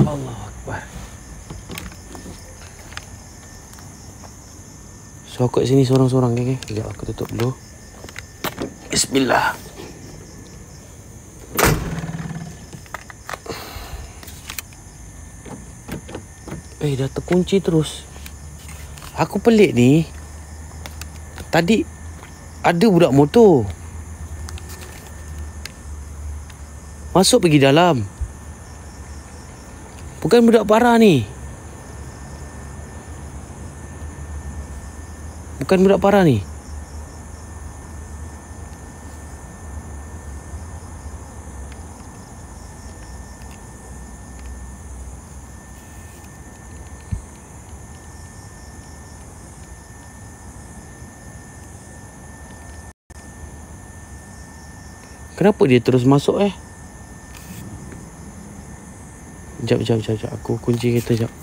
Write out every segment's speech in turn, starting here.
Allah Akbar. So aku kat sini sorang-sorang okay? Sekejap aku tutup dulu. Bismillah. Dah terkunci terus. Aku pelik ni. Tadi ada budak motor masuk pergi dalam. Bukan budak parah ni. Bukan budak parah ni. Kenapa dia terus masuk Sekejap. Aku kunci kereta sekejap.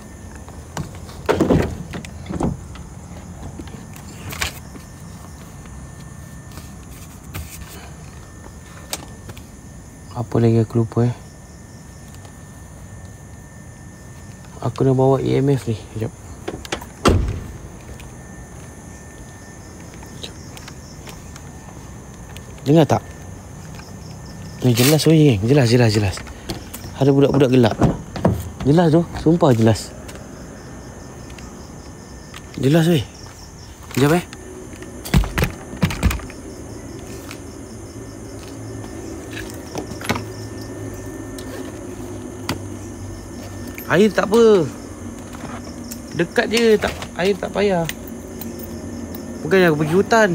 Apa lagi aku lupa Aku nak bawa EMF ni. Sekejap. Dengar tak? Ni jelas geng. Jelas. Ada budak-budak gelap. Jelas tu. Sumpah jelas. Jelas Sekejap Air tak apa. Dekat je. Air tak payah. Bukannya aku pergi hutan.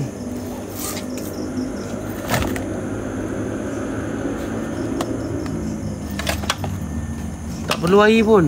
Tak perlu air pun.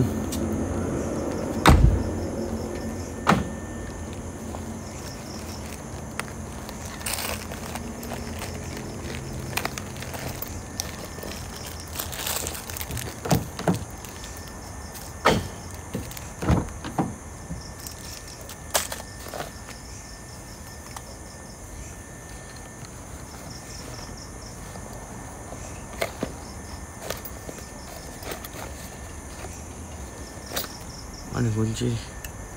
Mana kunci ni?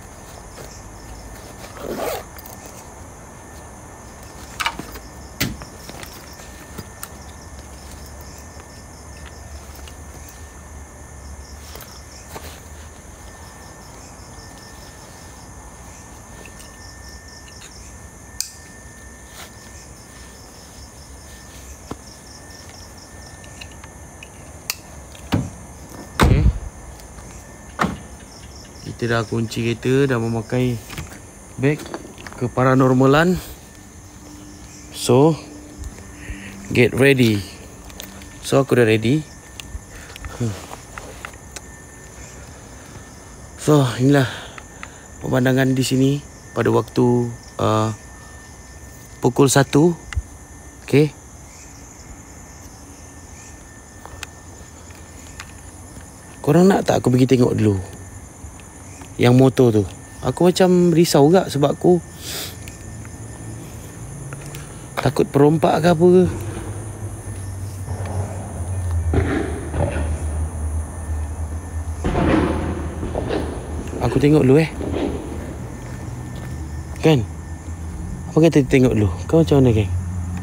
Kita dah kunci kereta, dah memakai beg ke paranormalan. So, get ready. So, aku dah ready. So, inilah pemandangan di sini pada waktu pukul 1. Okay. Korang nak tak aku pergi tengok dulu yang motor tu? Aku macam risau juga sebab aku takut perompak ke apa ke. Aku tengok dulu Kan? Apa kata tengok dulu? Kau macam mana geng?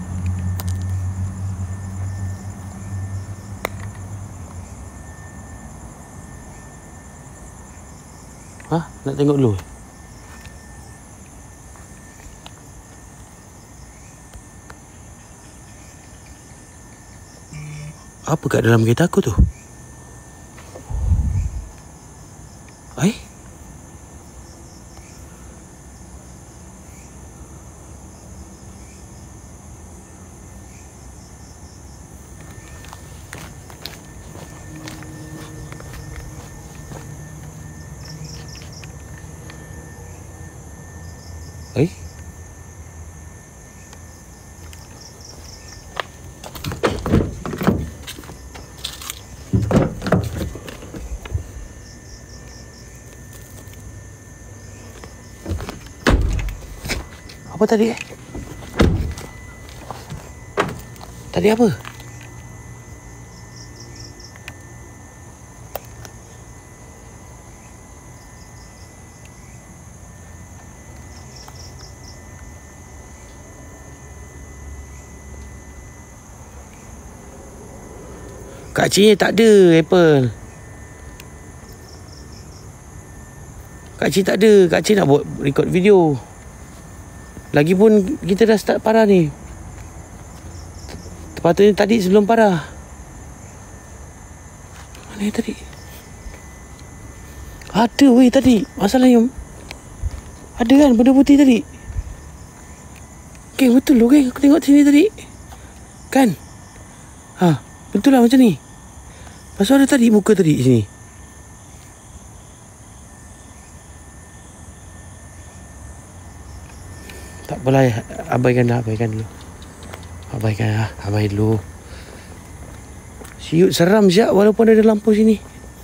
Nak tengok dulu? Apa kat dalam kereta aku tu? Apa tadi Tadi apa? Kak Cik tak ada Apple. Kak Cik tak ada. Kak Cik nak buat record video. Lagipun kita dah start parah ni. Sepatutnya tadi sebelum parah. Mana yang tadi? Ada weh tadi. Masalahnya ada kan benda putih tadi. Geng betul loh geng. Aku tengok sini tadi. Kan? Betul lah macam ni. Pasal ada tadi muka tadi sini. Tak apalah, abaikan dulu. Abai dulu. Siut seram siap walaupun ada lampu sini.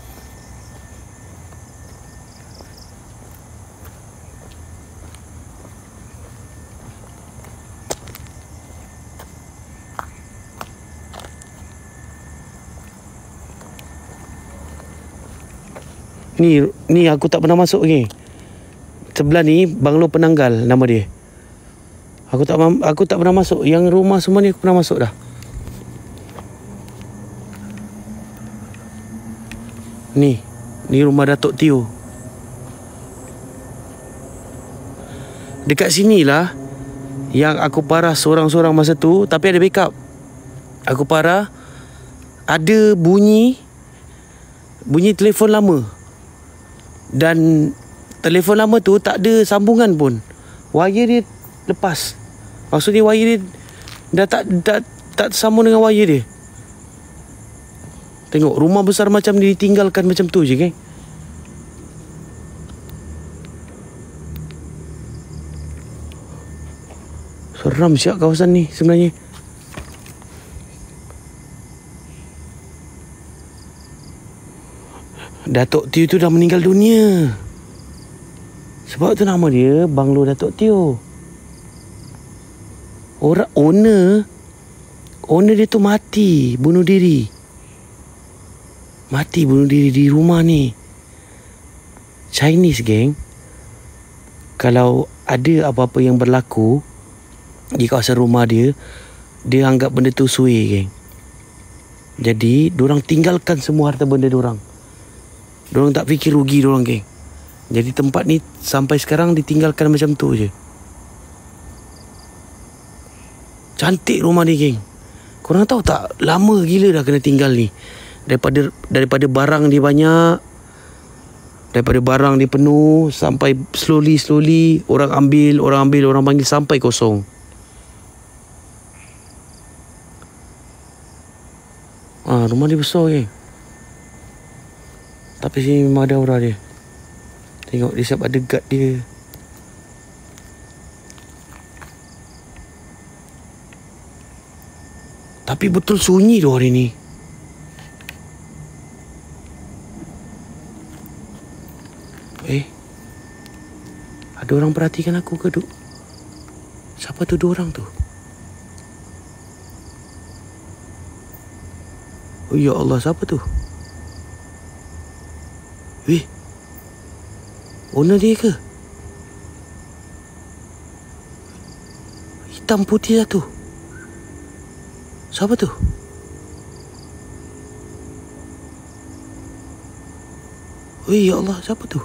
Ni aku tak pernah masuk lagi. Sebelah ni Banglo Penanggal nama dia. Aku tak pernah masuk. Yang rumah semua ni aku pernah masuk dah. Ni rumah Datuk Tio. Dekat sini lah yang aku parah seorang-seorang masa tu, tapi ada backup. Aku parah ada bunyi telefon lama. Dan telefon lama tu tak ada sambungan pun. Wire dia lepas. Maksudnya wire dia dah tak sambung dengan wire dia. Tengok rumah besar macam ni ditinggalkan macam tu je kan. Seram siap kawasan ni sebenarnya. Datuk Tio tu dah meninggal dunia. Sebab tu nama dia Banglo Datuk Tio. Orang owner dia tu mati bunuh diri di rumah ni. Chinese geng. Kalau ada apa-apa yang berlaku di kawasan rumah dia anggap benda tu suai geng. Jadi diorang tinggalkan semua harta benda diorang. Diorang tak fikir rugi diorang geng. Jadi tempat ni sampai sekarang ditinggalkan macam tu je. Cantik rumah ni geng. Korang tahu tak, lama gila dah kena tinggal ni. Daripada barang dia banyak, daripada barang dia penuh, sampai slowly orang ambil, orang panggil sampai kosong. Rumah dia besar geng. Tapi sini memang ada aura dia. Tengok dia siap ada guard dia. Tapi betul sunyi tu hari ni. Ada orang perhatikan aku ke duk? Siapa tu dua orang tu? Oh ya Allah, siapa tu? Owner dia ke? Hitam putih satu. Siapa tu? Oh ya Allah, siapa tu?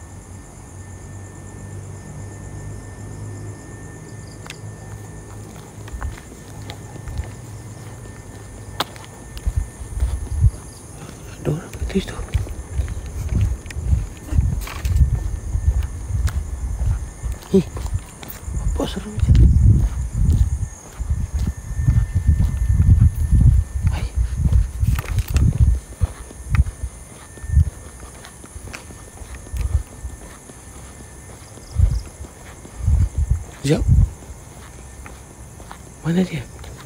Ada orang kat situ. Apa seram je? Sekejap. Mana dia?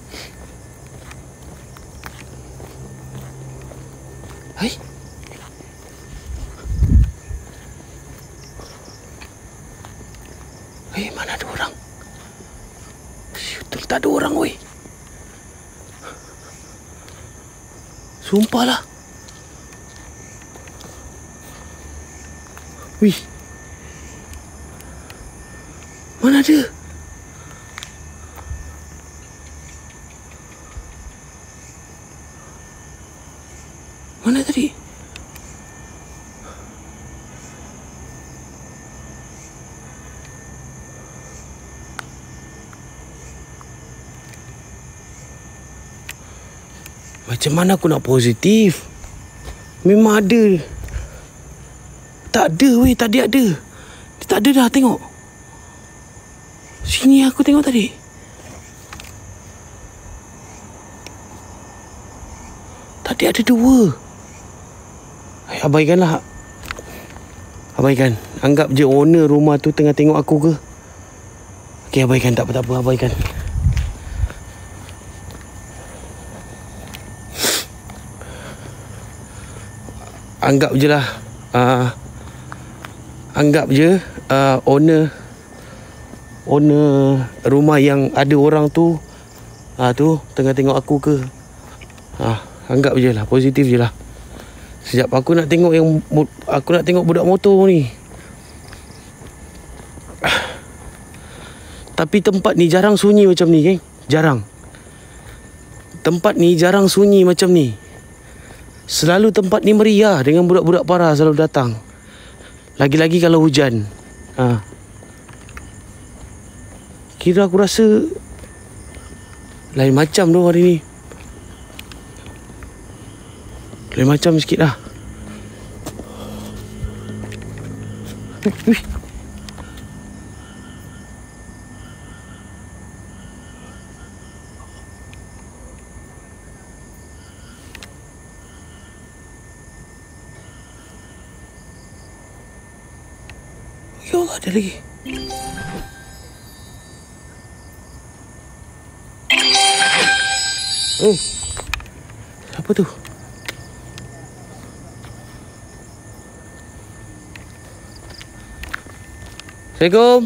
Hai. Mana ada orang? Betul tak ada orang weh. Sumpahlah. Wih. Mana dia? Mana tadi? Macam mana aku nak positif? Memang ada. Tak ada weh, tadi ada. Dia tak ada dah, tengok. Sini aku tengok tadi. Tadi ada 2. Abaikanlah. Abaikan. Anggap je owner rumah tu tengah tengok aku ke. Okey, abaikan, tak apa, abaikan. Anggap je lah. Anggap je owner rumah yang ada orang tu tu tengah tengok aku ke. Anggap je lah, positif je lah. Sekejap aku nak tengok budak motor ni. Tapi tempat ni jarang sunyi macam ni, geng. Jarang. Tempat ni jarang sunyi macam ni. Selalu tempat ni meriah dengan budak-budak para selalu datang. Lagi-lagi kalau hujan. Kira aku rasa lain macam tu hari ni. Lain macam sikit lah. Ya Allah, ada lagi. Oh, siapa tu? Assalamualaikum.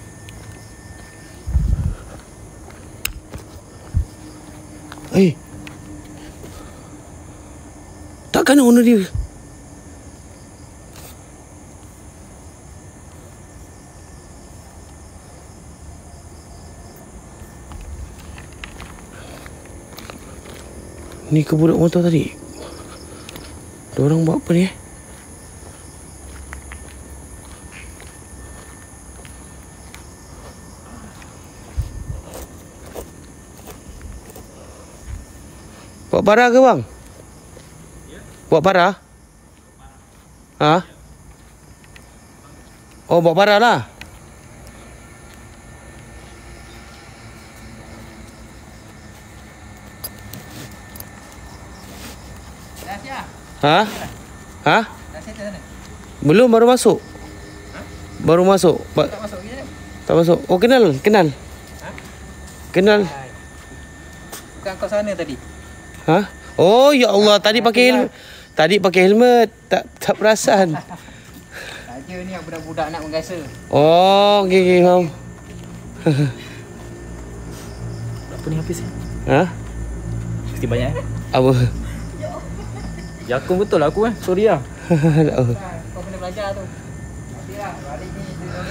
Takkan owner dia? Ni ke budak motor tadi? Diorang buat apa ni? Buat parah ke bang? Buat parah? Oh, buat parah lah. Belum, baru masuk. Baru masuk. Tak masuk ke? Tak masuk. Oh, kenal. Kenal. Bukan kau sana tadi. Oh, ya Allah, tadi pakai helmet. Tak perasan. Saja ni yang budak-budak nak menggasa. Oh, okey, faham. Apa ni Hafiz? Mesti banyak Apa? Jakung betul lah aku Sorry lah. Kau kena belajar tu. Nanti lah balik ni.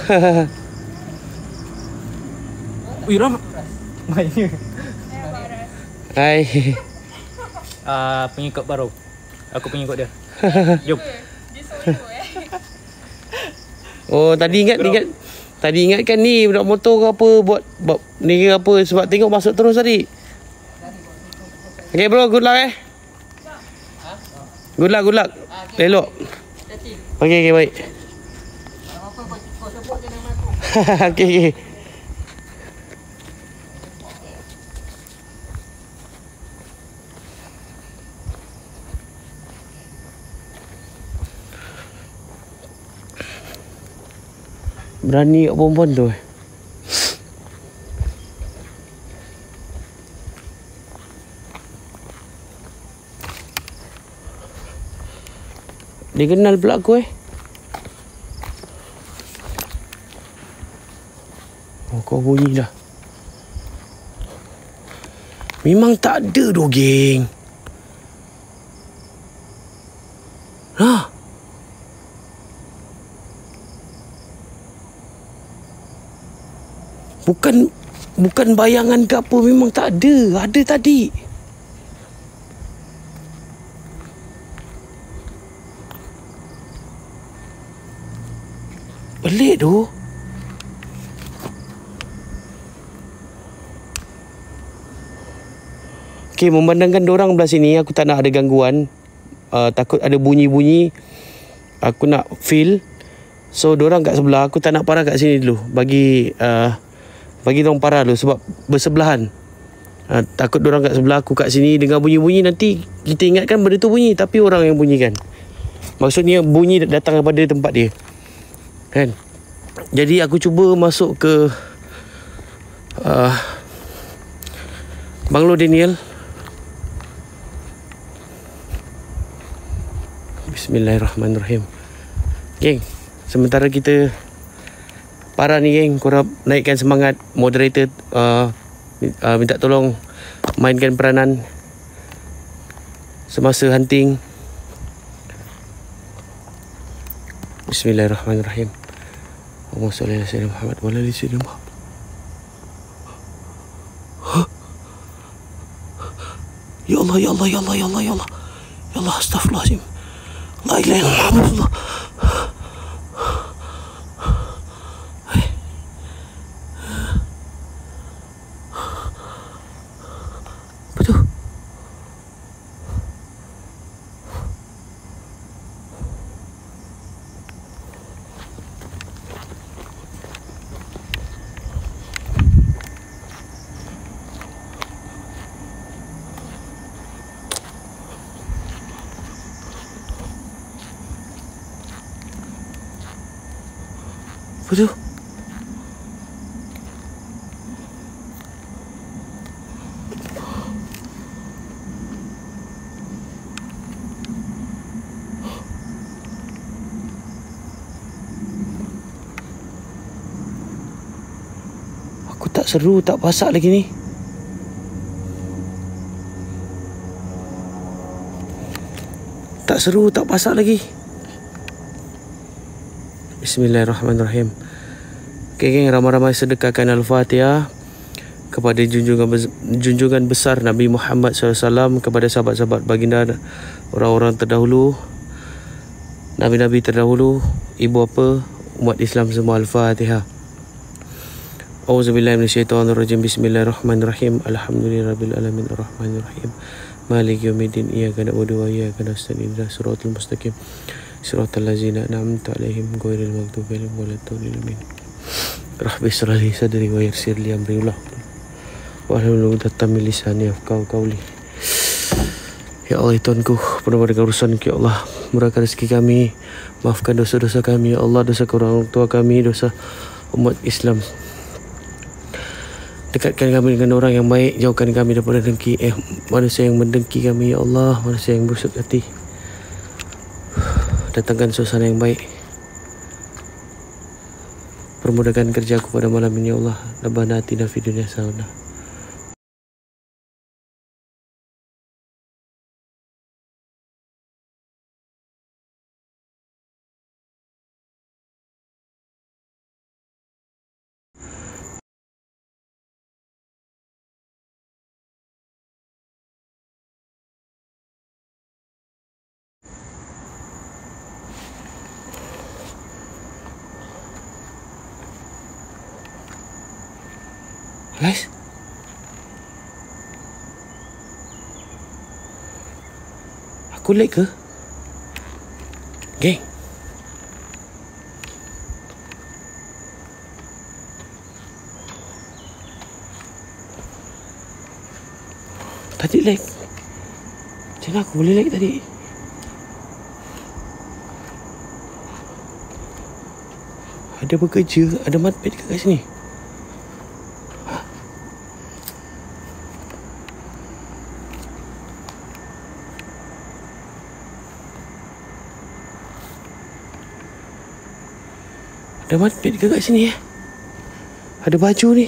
Ui Ram. Mainnya. Hai. Pengikut baru. Aku pengikut dia. Jom. Oh, tadi ingat kan ni budak motor ke apa buat ni ke apa sebab tengok masuk terus tadi. Okay bro, good luck Good luck. Elok. Okay, baik. Kau sebut je nama aku. Okay. Berani kat perempuan tu. Dia kenal pula aku Oh, kau bunyi dah. Memang tak ada doh, geng. Bukan bayangan ke apa, memang tak ada. Ada tadi. Pelik tu. Okay, memandangkan dorang belah sini, aku tak nak ada gangguan. Takut ada bunyi-bunyi. Aku nak feel. So dorang kat sebelah, aku tak nak parah kat sini dulu. Bagi dorang parah dulu sebab bersebelahan. Takut dorang kat sebelah, aku kat sini dengar bunyi-bunyi, nanti kita ingatkan benda tu bunyi tapi orang yang bunyikan. Maksudnya bunyi datang daripada tempat dia, kan? Jadi aku cuba masuk ke Banglo Daniel. Bismillahirrahmanirrahim. Geng, sementara kita parah ni geng, korang naikkan semangat. Moderator minta tolong mainkan peranan semasa hunting. Bismillahirrahmanirrahim. Allahumma salli ala sayyidina Muhammad wa ala ali sayyidina Muhammad. Ya Allah, ya Allah, ya Allah, ya Allah, ya Allah. Ya Allah, astagfirullahaladzim. La ilaha illallah Muhammadullah. Betul. Betul. Aku tak seru, tak pasak lagi ni. Tak seru, tak pasak lagi. Bismillahirrahmanirrahim. Okay, geng, ramai-ramai sedekahkan Al-Fatihah kepada junjungan besar Nabi Muhammad SAW, kepada sahabat-sahabat baginda, orang-orang terdahulu, Nabi-Nabi terdahulu, ibu bapa, umat Islam semua. Al-Fatihah. Auzubillahi minasyaitonirrajim. Bismillahirrahmanirrahim. Alhamdulillahirabbil alamin arrahmanirrahim. Maliki yaumiddin. Iyyaka na'budu wa iyyaka nasta'in. Ihdinas siratal mustaqim. Siratal ladzina an'amta 'alaihim ghairil maghdubi 'alaihim waladdallin. Rabbi shrah li sadri wa yassir li amri wahlul 'uqdatam min lisani yafqahu qawli. Ya Allah, Tuhanku, penuh dengan urusan, ya Allah, murahkan rezeki kami, maafkan dosa-dosa kami, ya Allah, dosa orang tua kami, dosa umat Islam. Dekatkan kami dengan orang yang baik, jauhkan kami daripada dengki manusia yang mendengki kami, ya Allah, manusia yang busuk hati. Datangkan suasana yang baik. Permudahkan kerjaku pada malam ini, ya Allah. Rabbana atina fid dunya hasanah. Guys, aku lag ke? Geng, tadi lag. Macam mana aku boleh lag tadi? Ada bekerja, ada matpad kat sini. Ada matpad ke kat sini? Ada baju ni.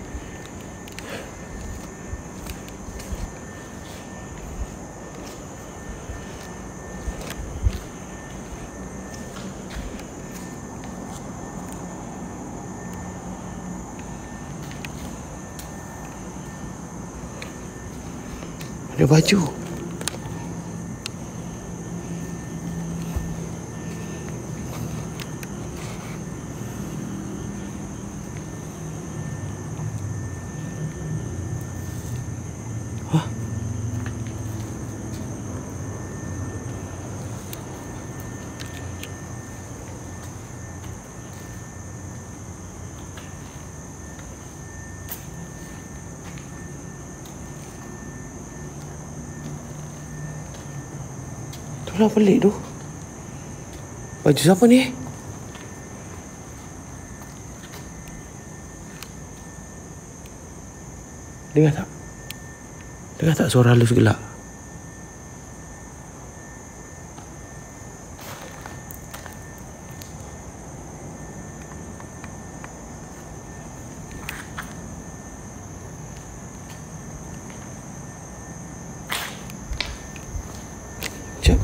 Ada baju. Alah, pelik tu. Baju siapa ni? Dengar tak? Dengar tak suara halus gelak? Sekejap.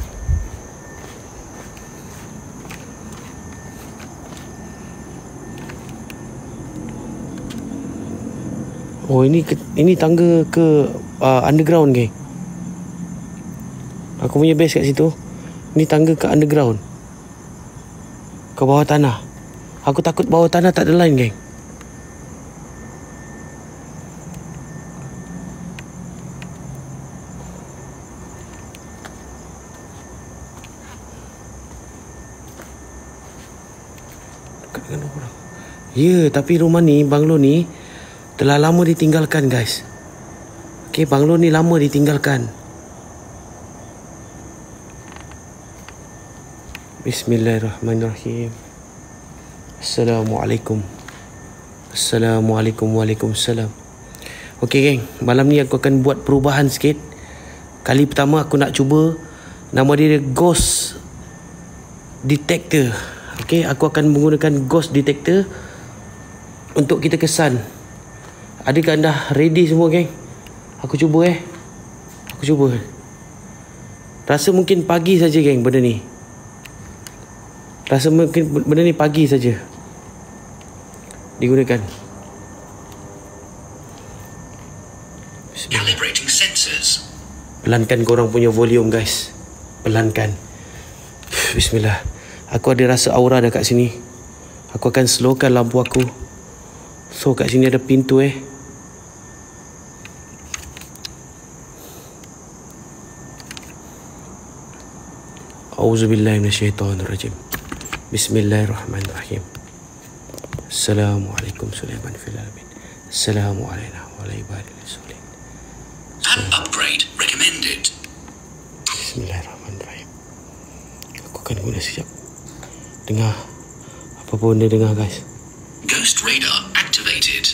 Oh, ini tangga ke underground, geng. Aku punya base kat situ. Ni tangga ke underground, ke bawah tanah. Aku takut bawah tanah tak ada line, geng. Dekat dengan orang. Ya, tapi rumah ni, banglo ni telah lama ditinggalkan, guys. Okay, banglo ni lama ditinggalkan. Bismillahirrahmanirrahim. Assalamualaikum. Assalamualaikum. Waalaikumsalam. Okay, geng, malam ni aku akan buat perubahan sikit. Kali pertama aku nak cuba, nama dia Ghost Detector. Okay, aku akan menggunakan Ghost Detector untuk kita kesan. Adakah anda ready semua, geng? Aku cuba. Aku cuba. Rasa mungkin pagi saja, geng, benda ni. Rasa mungkin benda ni pagi saja digunakan. Calibrating sensors. Pelankan korang punya volume, guys. Pelankan. Bismillah. Aku ada rasa aura dekat sini. Aku akan slowkan lampu aku. So, kat sini ada pintu, Auzubillahi minasyaitonirrajim. Bismillahirrahmanirrahim. Assalamualaikum Sulaiman fil alamin. Assalamualaikum warahmatullahi wabarakatuh. An upgrade recommended. Bismillahirrahmanirrahim. Aku akan guna sekejap. Dengar. Apa pun dia dengar, guys. Ghost radar activated.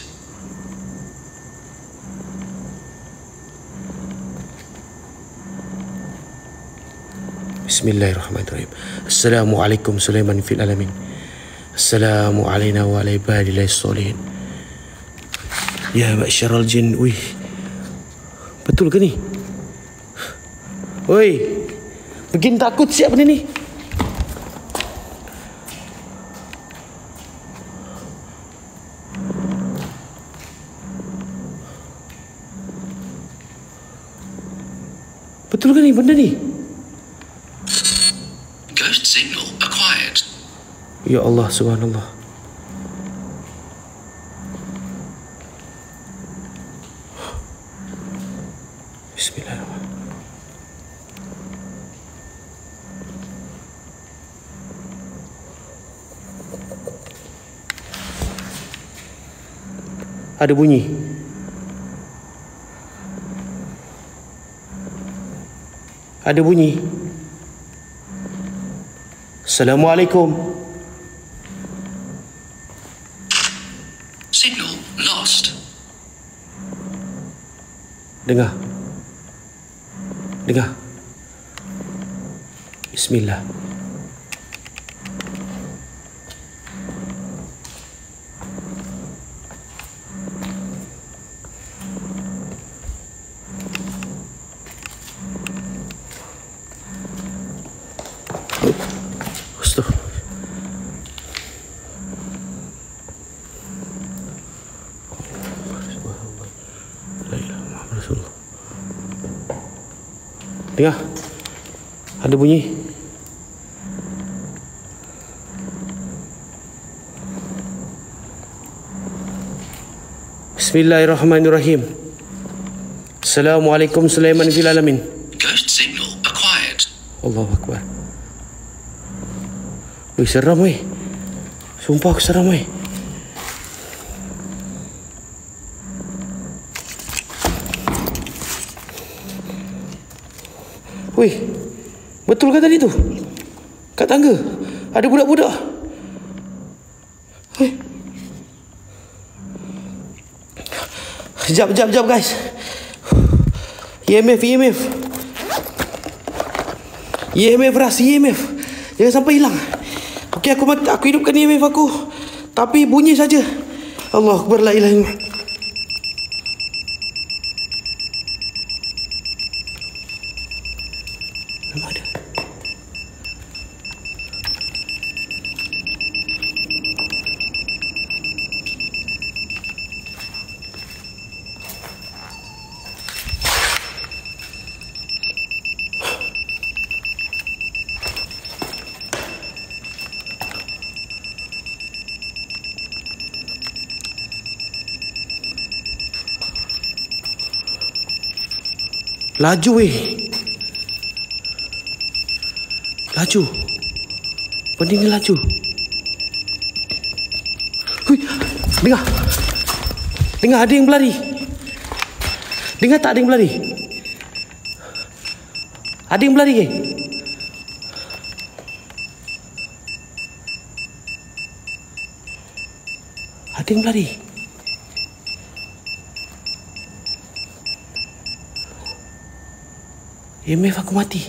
Bismillahirrahmanirrahim. Assalamualaikum Sulaiman fil alamin. Assalamualaikum warahmatullahi wabarakatuh. Ya ma'syaral jin. Wih, betul ke ni? Oi, bikin takut siap benda ni. Betul ke ni benda ni? Ghost signal acquired. Ya Allah, subhanallah. Bismillahirrahmanirrahim. Ada bunyi. Ada bunyi. Assalamualaikum. Signal lost. Dengar. Dengar. Bismillah. Dengar. Ada bunyi. Bismillahirrahmanirrahim. Assalamualaikum Sulaiman fil alamin. Ghost signal acquired. Allahu Akbar. Wih, seram weh. Sumpah aku seram weh. Wih, Betul kan tadi tu? Kat tangga ada budak-budak. Sekejap guys. EMF Ras, EMF. Jangan sampai hilang. Okey, aku hidupkan EMF aku. Tapi bunyi saja. Allah Akbar, la ilaha illallah. Nama ada. Laju Laju. Benda ni laju. Hui, dengar ada yang berlari. Dengar tak ada yang berlari? Ada yang berlari ke? Ada yang berlari. EMF aku mati.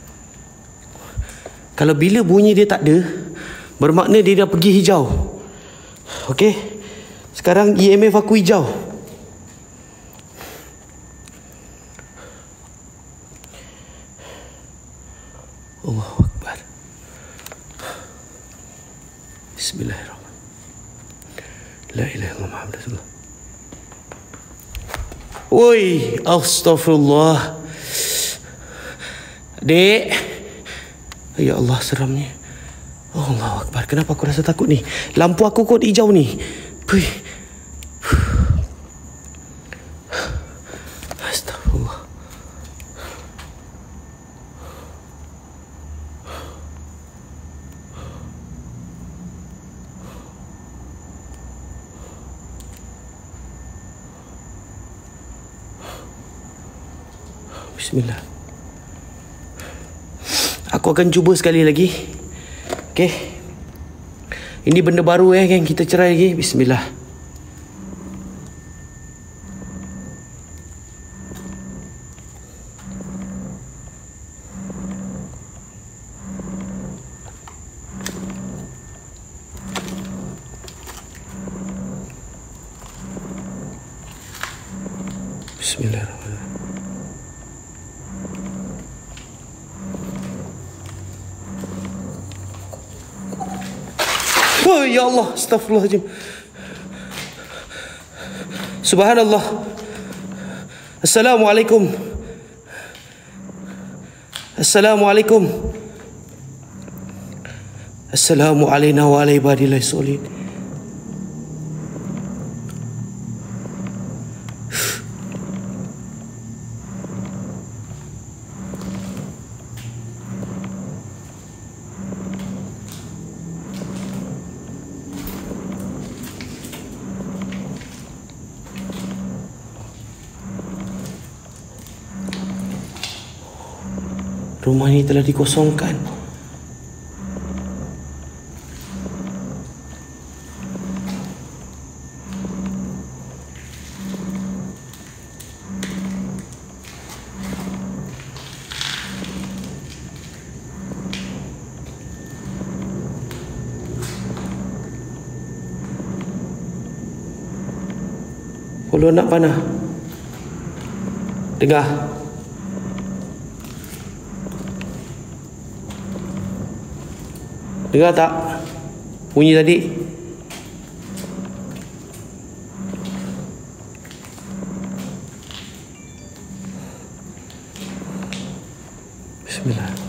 Kalau bila bunyi dia tak ada, bermakna dia dah pergi hijau. Okey. Sekarang EMF aku hijau. Allahu Akbar. Bismillahirrahmanirrahim. La ilaha illallah Muhammad Rasulullah. Oi, astaghfirullah. Dek. Ya Allah, seramnya. Oh, Allahu Akbar. Kenapa aku rasa takut ni? Lampu aku kot hijau ni. Astagfirullah. Bismillah. Aku akan cuba sekali lagi. Okey. Ini benda baru yang kita try lagi. Bismillah. Bismillahirrahmanirrahim. Oh ya Allah, astagfirullahaladzim. Subhanallah. Assalamualaikum. Assalamualaikum. Assalamu alayna wa ala ibadillahi sholihin. Rumah ini telah dikosongkan. Kalau nak panah, dengar. Dengar tak bunyi tadi? Bismillah.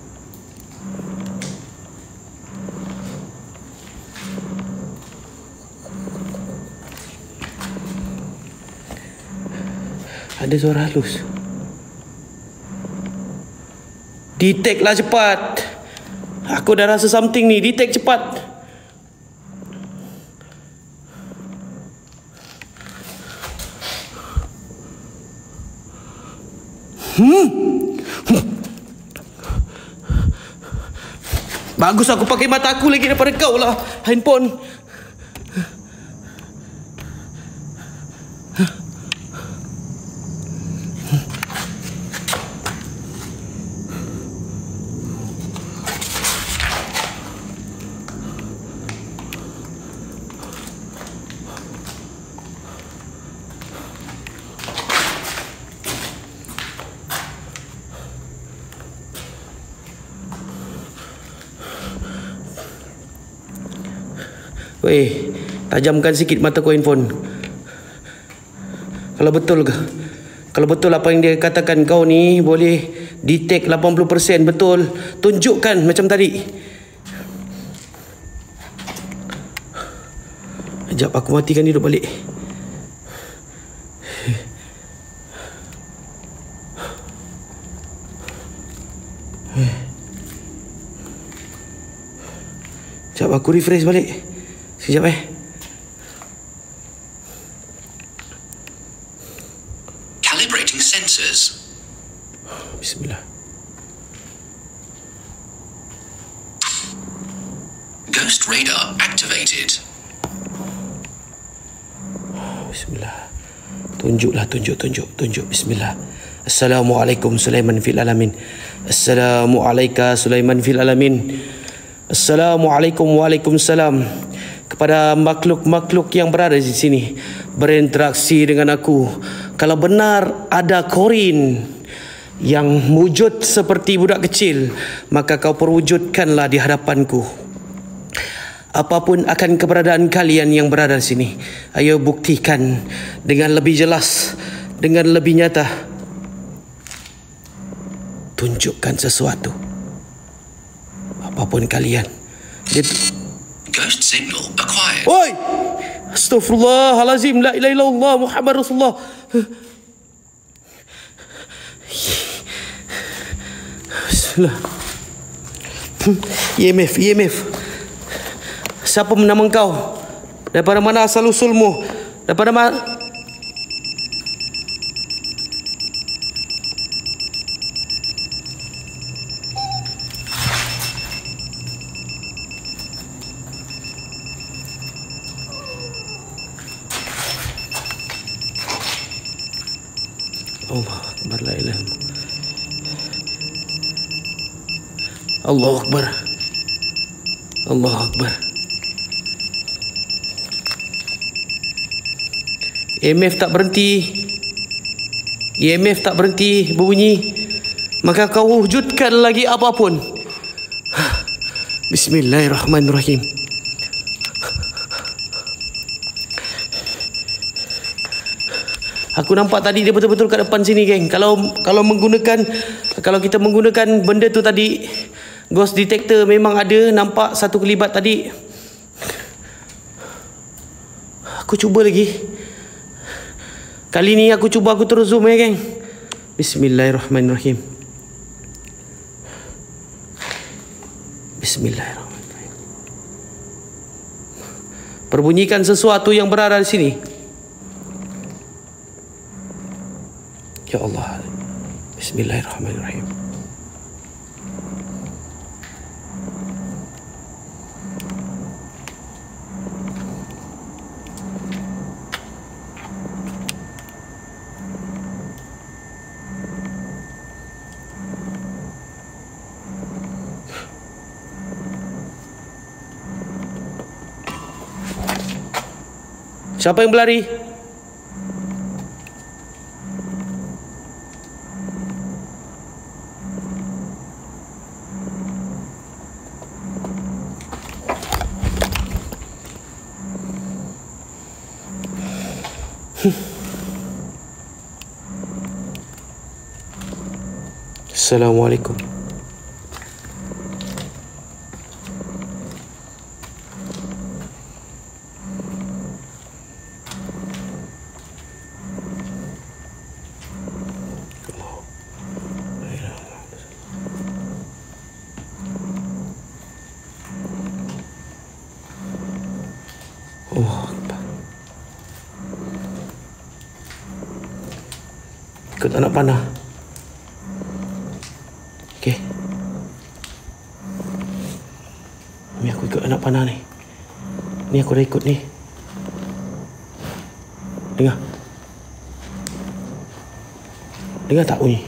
Ada suara halus. Detect lah cepat. Aku dah rasa something ni. Detect cepat. Bagus aku pakai mata aku lagi daripada kau lah. Handphone. Weh, tajamkan sikit mata kau handphone. Kalau betul apa yang dia katakan kau ni boleh detect 80% betul, tunjukkan macam tadi. Sekejap aku matikan hidup balik. Sekejap aku refresh balik. Sekejap Calibrating sensors. Bismillah. Ghost radar activated. Bismillah. Tunjuk. Bismillah. Assalamualaikum Sulaiman fil alamin. Assalamualaikum Sulaiman fil alamin. Assalamualaikum waalaikumsalam. Kepada makhluk-makhluk yang berada di sini, berinteraksi dengan aku. Kalau benar ada Corin yang wujud seperti budak kecil, maka kau perwujudkanlah di hadapanku. Apapun akan keberadaan kalian yang berada di sini, ayo buktikan dengan lebih jelas, dengan lebih nyata. Tunjukkan sesuatu. Apapun kalian. Ghost signal acquired. Oi! Astaghfirullahalazim. La ilaha illallah Muhammad Rasulullah. Bismillah. IMF. Siapa nama kau? Daripada mana asal usulmu? Daripada mana? Allah Akbar, la ilaha illallah. Allah Akbar. Allah Akbar. IMF tak berhenti berbunyi, maka kau wujudkan lagi apapun. Bismillahirrahmanirrahim. Aku nampak tadi dia betul-betul kat depan sini, geng. Kalau kita menggunakan benda tu tadi, ghost detector, memang ada nampak satu kelibat tadi. Aku cuba lagi. Kali ni aku terus zoom ya, geng. Bismillahirrahmanirrahim. Bismillahirrahmanirrahim. Perbunyikan sesuatu yang berada di sini. Ya Allah. Bismillahirrahmanirrahim. Siapa yang berlari? Assalamualaikum. Ikut anak panah. Okey. Ikut anak panah ni. Ni aku dah ikut ni. Dengar. Dengar tak bunyi?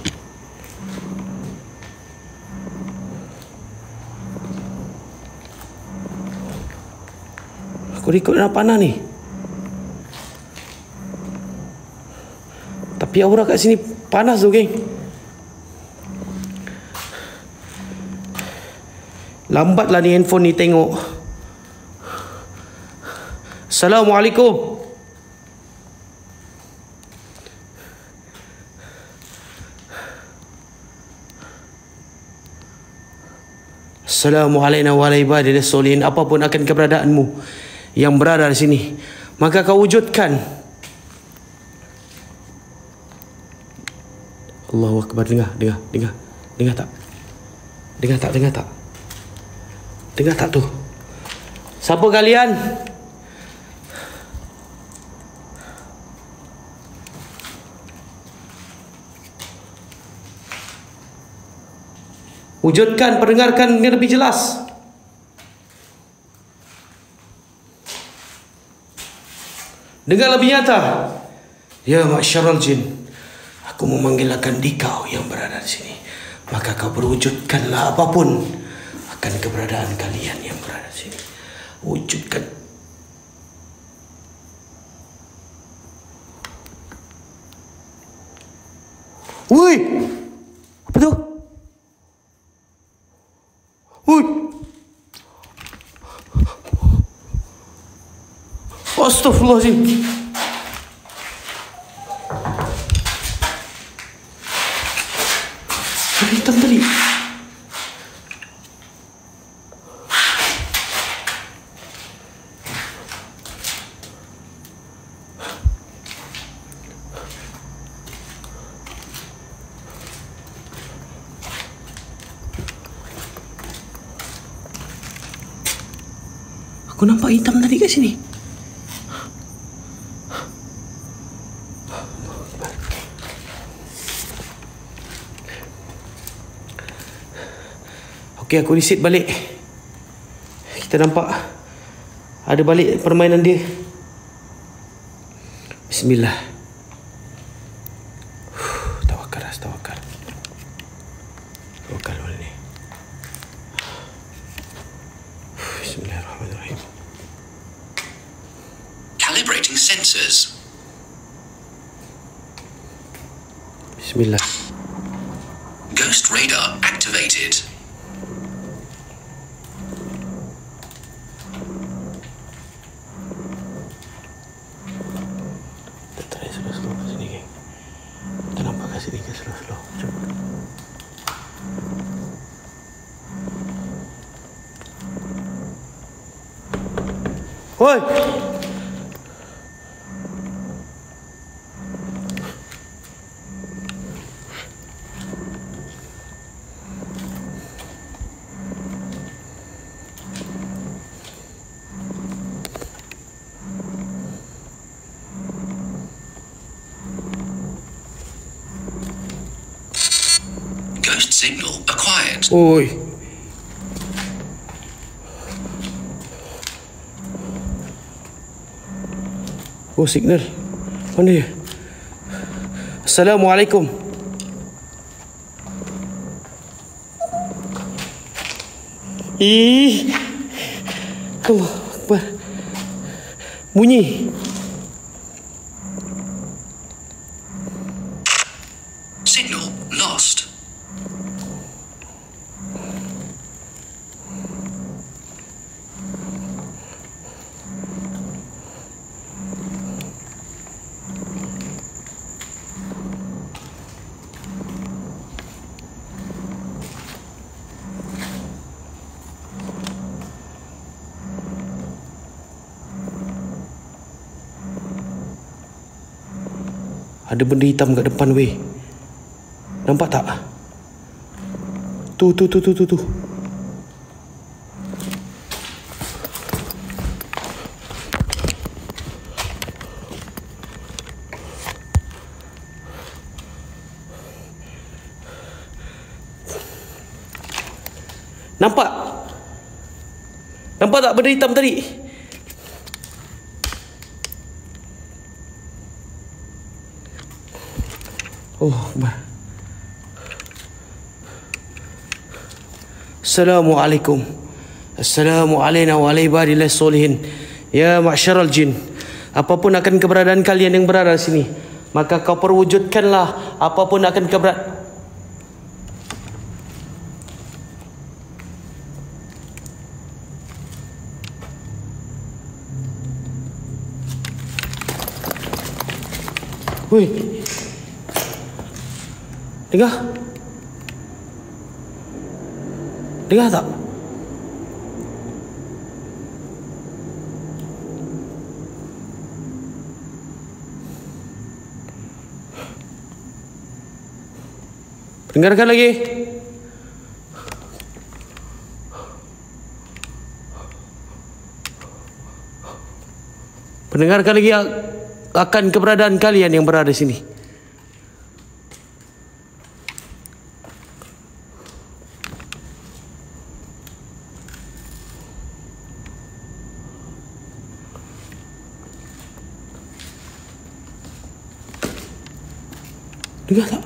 Aku dah ikut anak panah ni. Tapi aura kat sini panas tu, geng. Lambatlah ni handphone ni tengok. Assalamualaikum. Assalamualaikum warahmatullahi wabarakatuh. Apapun akan keberadaanmu yang berada di sini, maka kau wujudkan. Allahu Akbar. Dengar tak? Dengar tak? Dengar tak tu? Siapa kalian? Wujudkan, perdengarkan dengan lebih jelas. Dengar lebih nyata. Ya masyarul jin, aku memanggilkan dikau yang berada di sini. Maka kau berwujudkanlah apapun akan keberadaan kalian yang berada di sini. Wujudkan. Woi, apa tu? Woi, Astaghfirullahaladzim. Ada hitam tadi. Aku nampak hitam tadi kat sini. Okey, aku reset balik. Kita nampak ada balik permainan dia. Bismillah. Tawakal. Tawakal mana ni? Bismillahirrahmanirrahim. Calibrating sensors. Bismillah. Ghost radar activated. Hoi. Ghost signal acquired. Oi. Oh, signal. Mana dia? Assalamualaikum. Ih. Allah Akbar. Bunyi. Signal lost. Ada benda hitam kat depan weh. Nampak tak? Tu. Nampak? Nampak tak benda hitam tadi? Oh, Akbar. Assalamualaikum. Assalamualaikum wa ala ibadillah solihin. Ya ma'syaral jin, apapun akan keberadaan kalian yang berada di sini, maka kau perwujudkanlah apapun akan keberadaan. Woi, dengar? Dengar tak? Dengarkan lagi. Pendengarkan lagi akan keberadaan kalian yang berada di sini. Dengar tak?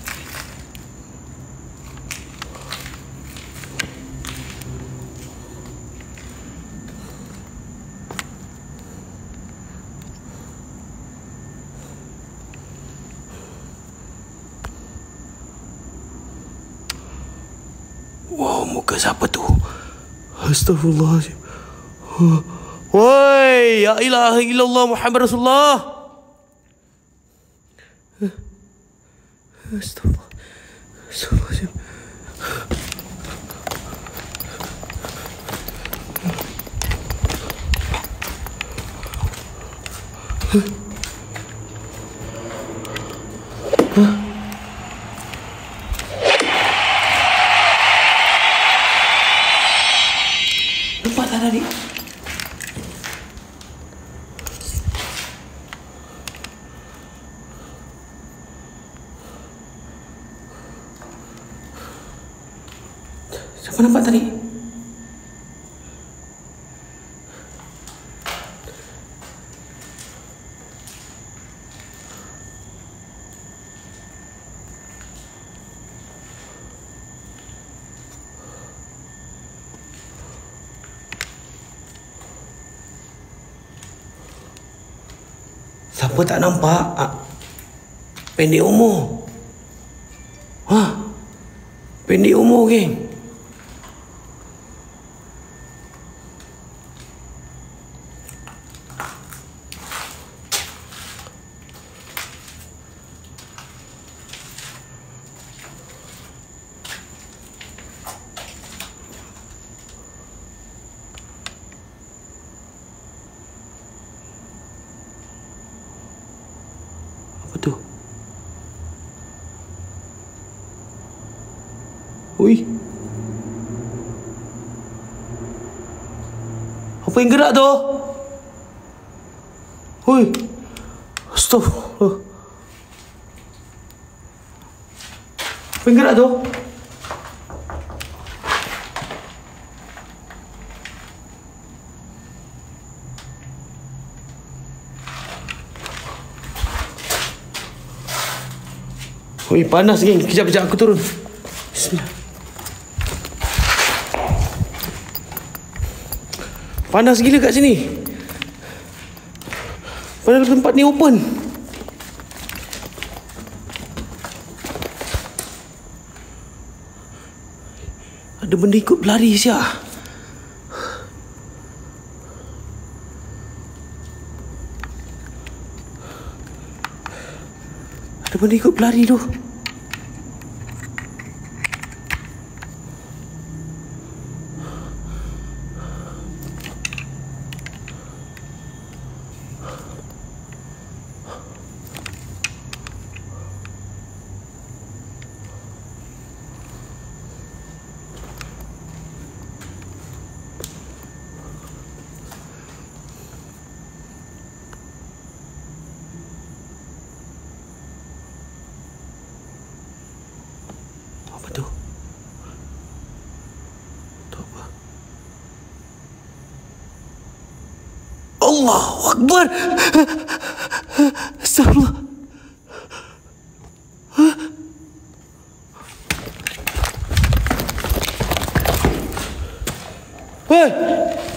Wow, muka siapa tu? Astaghfirullahaladzim. Woi, ya ilaha illallah Muhammad Rasulullah. Astaghfirullahaladzim. Nampak tak tadi? Siapa nampak tadi? Siapa tak nampak? Pendek umur. Pendek umur, geng. Apa tu? Ui. Apa yang gerak tu? Ui. Astaghfirullah. Apa yang gerak tu? Ui, panas, geng. Kejap-kejap aku turun. Bismillah. Panas gila kat sini. Padahal tempat ni open. Ada benda ikut berlari siap. Ada benda ikut berlari tu. Allahu Akbar. Astagfirullah. Woi,